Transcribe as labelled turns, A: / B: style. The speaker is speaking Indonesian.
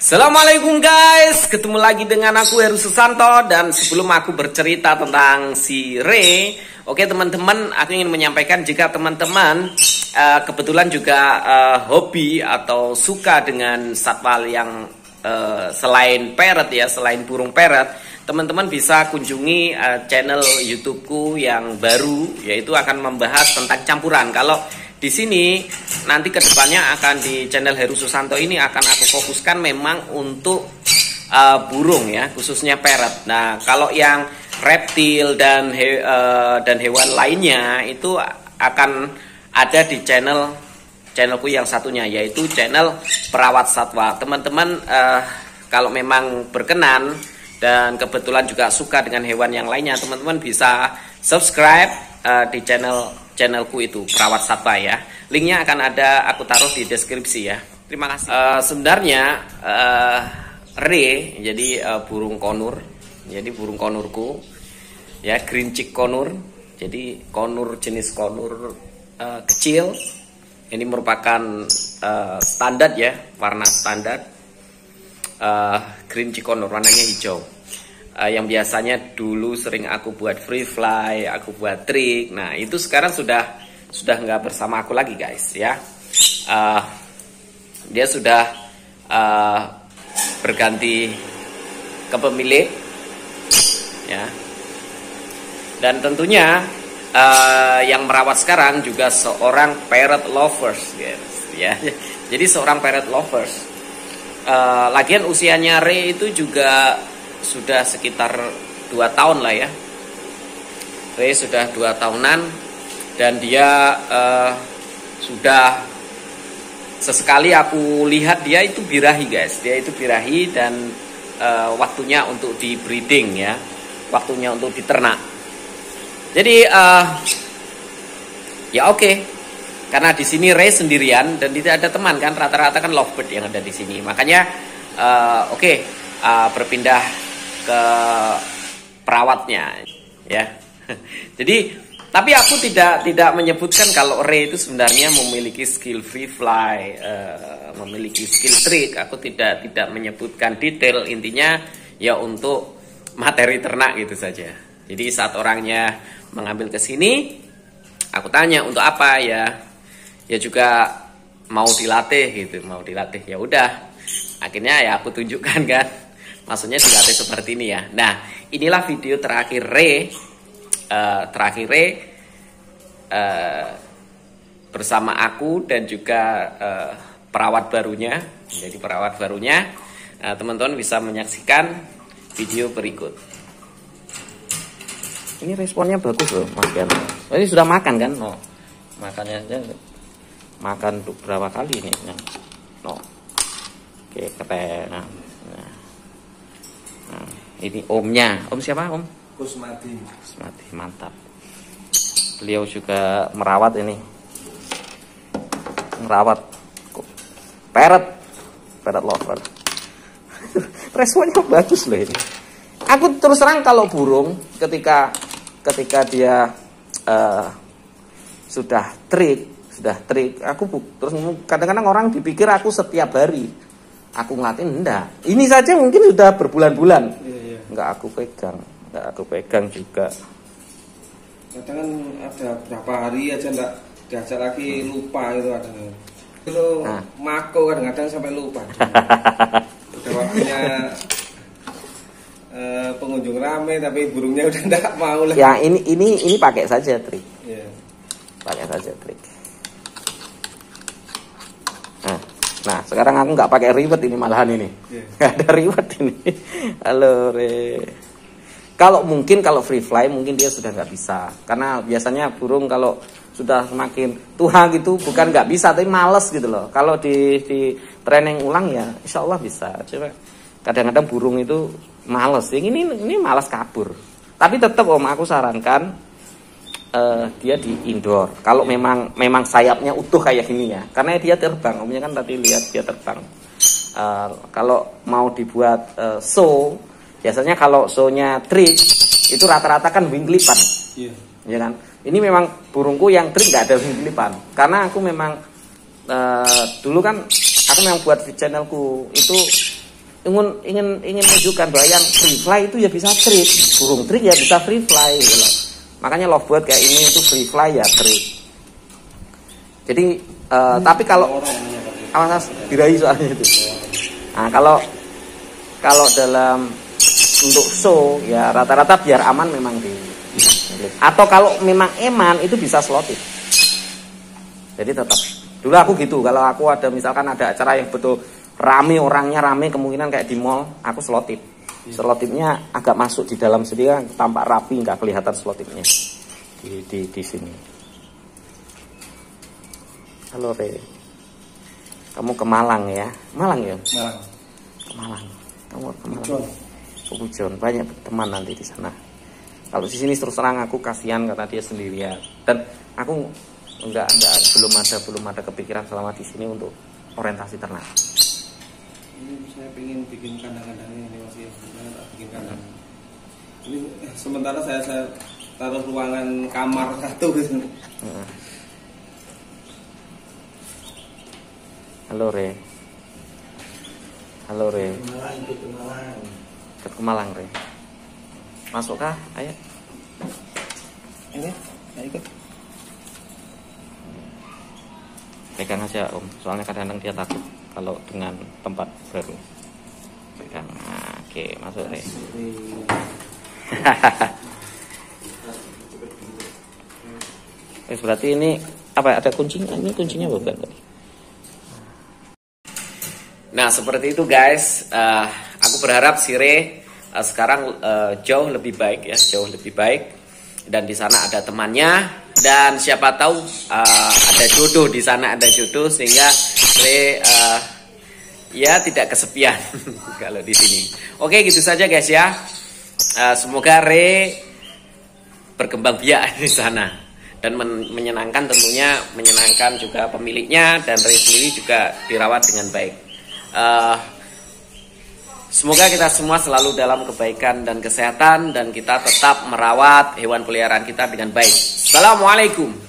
A: Assalamualaikum guys, ketemu lagi dengan aku Heru Susanto. Dan sebelum aku bercerita tentang si Ray, oke teman-teman, aku ingin menyampaikan jika teman-teman kebetulan juga hobi atau suka dengan satwa yang selain parrot ya, selain burung parrot, teman-teman bisa kunjungi channel YouTubeku yang baru, yaitu akan membahas tentang campuran. Kalau di sini nanti kedepannya akan di channel Heru Susanto ini akan aku fokuskan memang untuk burung ya, khususnya parrot. Nah, kalau yang reptil dan hewan lainnya itu akan ada di channelku yang satunya, yaitu channel perawat satwa. Teman-teman kalau memang berkenan dan kebetulan juga suka dengan hewan yang lainnya, teman-teman bisa subscribe di channelku itu, perawat satwa ya. Linknya akan ada aku taruh di deskripsi ya. Terima kasih. Sebenarnya Ray jadi burung konur. Jadi burung konurku ya, green chick konur. Jadi konur jenis konur kecil. Ini merupakan standar ya, warna standar. Green chick konur, warnanya hijau. Yang biasanya dulu sering aku buat free fly, aku buat trik. Nah, itu sekarang sudah nggak bersama aku lagi guys ya. Dia sudah berganti ke pemilik ya. Dan tentunya yang merawat sekarang juga seorang parrot lovers guys ya. Jadi seorang parrot lovers. Lagian usianya Ray itu juga sudah sekitar 2 tahun lah ya. Ray sudah 2 tahunan. Dan dia sudah sesekali aku lihat dia itu birahi guys. Dia itu birahi dan waktunya untuk di breeding ya, waktunya untuk diternak. Jadi ya oke. Karena di sini Ray sendirian dan tidak ada teman kan, rata-rata kan lovebird yang ada di sini. Makanya berpindah ke perawatnya ya. Jadi tapi aku tidak menyebutkan kalau Ray itu sebenarnya memiliki skill free fly, memiliki skill trick. Aku tidak menyebutkan detail. Intinya ya untuk materi ternak gitu saja. Jadi saat orangnya mengambil ke sini, aku tanya untuk apa ya. Ya juga mau dilatih gitu, mau dilatih. Ya udah. Akhirnya ya aku tunjukkan kan. Maksudnya dilatih seperti ini ya. Nah, inilah video terakhir Ray. Bersama aku dan juga perawat barunya. Jadi perawat barunya, teman-teman bisa menyaksikan video berikut. Ini responnya bagus loh, Mas Yan. Ini sudah makan kan? No. Makannya aja. Makan untuk berapa kali ini? No. Oke, keren. Nah, ini omnya. Om siapa, Om?
B: Kusmati.
A: Kusmati, mantap. Beliau juga merawat ini. Merawat parrot lover. Responnya bagus loh ini. Aku terus terang kalau burung ketika dia sudah trik, aku terus kadang-kadang orang dipikir aku setiap hari aku ngelatin, enggak. Ini saja mungkin sudah berbulan-bulan.
B: Iya.
A: Enggak aku pegang juga.
B: Kadang kan ada berapa hari aja enggak diajak lagi, lupa itu kadang. Itu mako kadang-kadang sampai lupa. Udah waktunya pengunjung rame tapi burungnya udah enggak mau lah.
A: Ya ini pakai saja trik.
B: Iya.
A: Pakai saja trik. Nah, sekarang aku nggak pakai ribet ini malahan ini. Nggak ada ribet ini. Halo Re. Kalau free fly mungkin dia sudah nggak bisa. Karena biasanya burung kalau sudah semakin tua gitu bukan nggak bisa tapi males gitu loh. Kalau di training ulang ya insya Allah bisa. Coba kadang-kadang burung itu males. Ini malas kabur. Tapi tetap Om, aku sarankan dia di indoor. Kalau memang sayapnya utuh kayak gini ya, karena dia terbang. Omnya kan tadi lihat dia terbang. Kalau mau dibuat show, biasanya kalau show-nya trick itu rata-rata kan wing clip-an.
B: Iya.
A: Ya kan? Ini memang burungku yang trick nggak ada wing clip-an. Karena aku memang dulu kan aku memang buat di channelku itu ingin menunjukkan bahwa yang free fly itu ya bisa trik, burung trik ya bisa free fly gitu loh. Makanya lovebird kayak ini itu free fly ya trik. Jadi tapi kalau awas diraih soalnya itu. Nah, kalau dalam untuk show ya rata-rata biar aman memang di atau kalau memang eman itu bisa slotit. Jadi tetap dulu aku gitu, kalau aku ada misalkan ada acara yang betul rame orangnya rame kemungkinan kayak di mall, aku slotip. Slotipnya agak masuk di dalam sendiri tampak rapi, nggak kelihatan slotipnya di sini. Halo Re, kamu ke Malang ya? Malang ya?
B: Malang.
A: Ke Malang. Kamu ke Malang. Pujon, banyak teman nanti di sana. Kalau di sini terus terang aku kasihan karena dia sendirian. Dan aku belum ada kepikiran selama di sini untuk orientasi ternak.
B: Ini saya ingin bikin kandang-kandangnya ini masih bikin kandang. Ini sementara saya taruh ruangan kamar satu gitu.
A: Halo Re. Halo Re. Ikut ke Malang Re. Masuk kah? Ayo.
B: Ini, ya ikut.
A: Pegang aja Om, soalnya kadang-kadang dia takut kalau dengan tempat baru. Pegang. Nah, oke, masuk Re. Berarti ini apa? Ada kuncinya? Ini kuncinya bukan tadi? Nah seperti itu guys. Aku berharap si Re sekarang jauh lebih baik ya, jauh lebih baik. Dan di sana ada temannya dan siapa tahu ada jodoh di sana, ada jodoh sehingga Re ya tidak kesepian kalau di sini. Oke gitu saja guys ya. Semoga Re berkembang biak di sana dan menyenangkan, tentunya menyenangkan juga pemiliknya dan Re sendiri juga dirawat dengan baik. Semoga kita semua selalu dalam kebaikan dan kesehatan dan kita tetap merawat hewan peliharaan kita dengan baik. Assalamualaikum.